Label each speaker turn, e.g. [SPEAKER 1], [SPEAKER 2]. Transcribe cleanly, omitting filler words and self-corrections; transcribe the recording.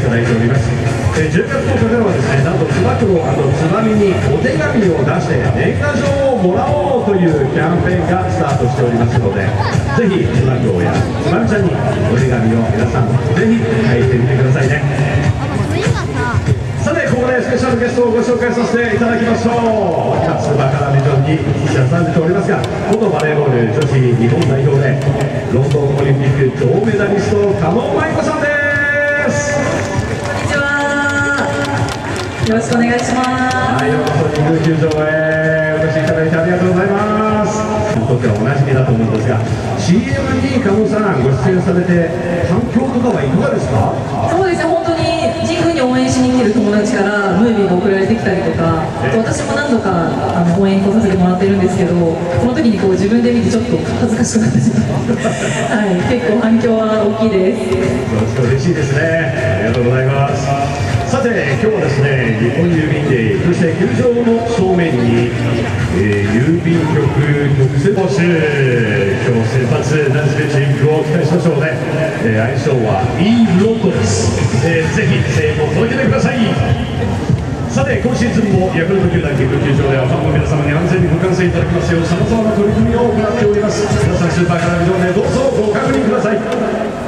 [SPEAKER 1] ただいております。10月10日からはですね、なんとつば九郎つばみにお手紙を出して年賀状をもらおうというキャンペーンがスタートしておりますので、ぜひつば九郎やつばみちゃんにお手紙を皆さんぜひ書いてみてくださいね。さて、ここでスペシャルゲストをご紹介させていただきましょう。スーパーカラービジョンに出されておりますが、元バレーボール女子日本代表でロンドンオリンピック銅メダリスト加納舞子さんです。
[SPEAKER 2] こんにちは。よろしくお願いします。
[SPEAKER 1] はい、ようこそ神宮球場へお越しいただいてありがとうございます。にとってはおなじみだと思うんですが、 CM に加納さんご出演されて反響とかはいかがですか？
[SPEAKER 2] そうですね、本当に神宮に応援しに来てる友達からムービーが送られてきたりとか、私も何度か応援来させてもらってるんですけど、その時にこう自分で見てちょっと恥ずかしくなってしまってはい、結構反響は大きいです。
[SPEAKER 1] 嬉しいですね。ありがとうございます。さて、今日はですね、日本郵便デー、そして球場の正面に、郵便局特設募集、今日先発ナイスピッチングを期待しましょうね。相性はいいロットです。ぜひ声援を届けてください。さて、今シーズンもヤクルト球団神宮球場ではファンの皆様に安全にご観戦いただきますよう、さまざまな取り組みを行っております。皆さん、スーパーカラービジョンでどうぞご確認ください。